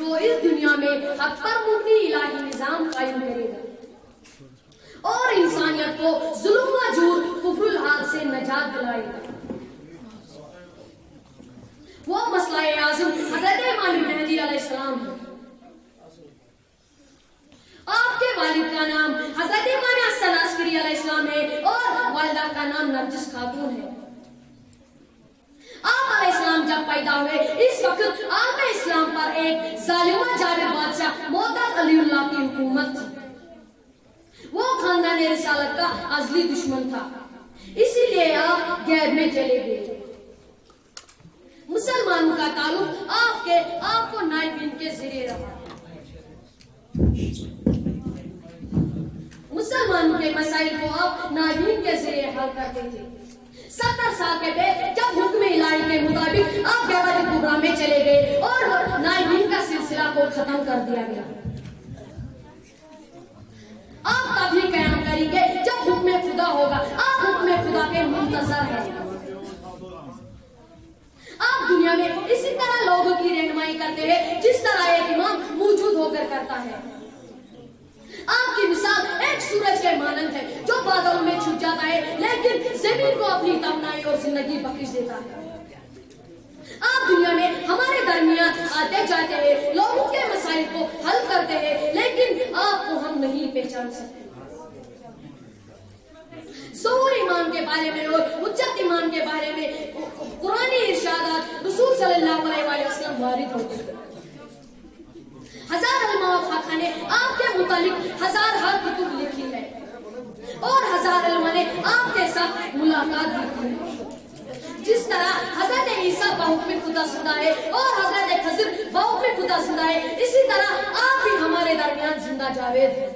जो इस दुनिया में हक पर मुबनी इलाही निजाम कायम करेगा और इंसानियत को जुल्म व जूर कुफ्रुल हाल से नजात दिलाएगा। वो मसला-ए आज़म हज़रत इमाम मेहदी अलैहिस्सलाम है। आपके वालिद का नाम हज़रत इमाम हसन अस्करी अलैहिस्सलाम है और वालिदा का नाम नरगिस खातून है। आप अलैहिस्सलाम जब पैदा हुए इस वक्त आप इस्लाम पर एक जालिमा जाबिर बादशाह मोहतद अलीउल्लाह की हुकूमत थी। वो खानदान रिसालत का अज़ली दुश्मन था, इसीलिए आप गैब में चले गए। मुसलमानों का ताल्लुक आपको नाइबीन के जरिए रहा। मुसलमानों के मसाइल को आप नाइबीन के जरिए हल करते थे। 70 साल के बाद जब हुक्म इलाही के मुताबिक आप गैबत कुबरा में चले गए और नाइबीन का सिलसिला को खत्म कर दिया गया। आप तभी कयाम करेंगे जब हुक्म खुदा होगा। आप हुक्म खुदा के मुंतजर हैं। आप दुनिया में इसी तरह लोगों की रहनुमाई करते हैं जिस तरह एक इमाम मौजूद होकर करता है। आपकी मिसाल एक सूरज के मानंद है जो बादलों में छुप जाता है लेकिन जमीन को अपनी तमन्नाई और जिंदगी बख्श देता है। आप दुनिया में हमारे दरमियान आते जाते हैं, लोगों के मसाइल को हल करते हैं, लेकिन आपको हम नहीं पहचान सकते। ज़ुहूर ईमान के बारे में और हुज्जत ईमान के बारे में कुरानी इरशादात रसूल सल्लल्लाहु अलैहि वसल्लम वारिद होते हैं। हजार अल-मुवफ़्फ़क़ ने आपके मुतालिक हजार कुतुब लिखी है और हजार अल्मा ने आपके साथ मुलाकात भी की है। जिस तरह हजरत ईसा बहुक्म खुदा जिंदा है और हजरत खज़र बहुक्म खुदा जिंदा है, इसी तरह आप भी हमारे दरमियान जिंदा जावेद हैं।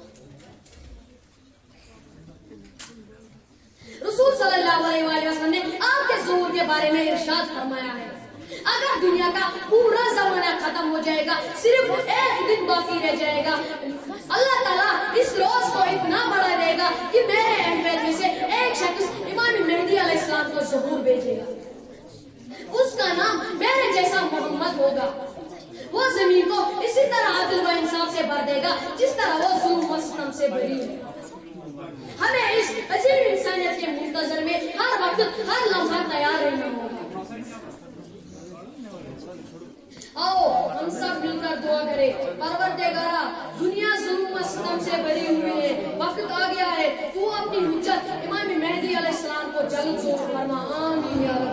रसूल सल्लल्लाहु अलैहि वसल्लम ने आपके ज़ुहूर के बारे में इरशाद फरमाया है, अगर दुनिया का पूरा जमाना खत्म हो जाएगा, सिर्फ एक दिन बाकी रह जाएगा, अल्लाह ताला इस रोज को इतना बड़ा देगा कि मेरे अहमद में से एक शख्स इमाम मेहदी अलैहिस्सलाम को ज़ुहूर भेजेगा। उसका नाम मेरे जैसा मोहम्मद होगा। वो जमीन को इसी तरह अदल व इंसाफ से भर देगा जिस तरह वो जुल्म व सितम से भरी है। हमें इस अजीब इंसानियत के मुंतजर में हर वक्त हर लम्हा तैयार रहना होगा। आओ हम सब मिलकर दुआ करें, परवरदिगारा दुनिया जुल्म व सितम से भरी हुई है, वक्त आ गया है तू अपनी हुज्जत इमाम मेहदी अलैहिस्सलाम को जल्द ज़ोर फरमा। आमीन या रब्बल